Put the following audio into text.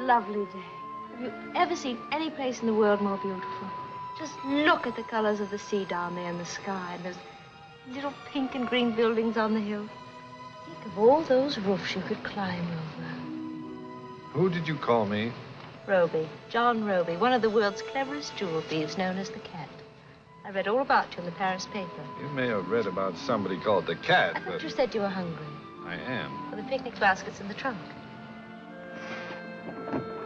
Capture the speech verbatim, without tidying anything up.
lovely day. Have you ever seen any place in the world more beautiful? Just look at the colors of the sea down there in the sky and those little pink and green buildings on the hill. Think of all those roofs you could climb over. Who did you call me? Roby, John Roby, one of the world's cleverest jewel thieves, known as the Cat. I read all about you in the Paris paper. You may have read about somebody called the Cat, I thought but... you said you were hungry. I am. Well, the picnic basket's in the trunk.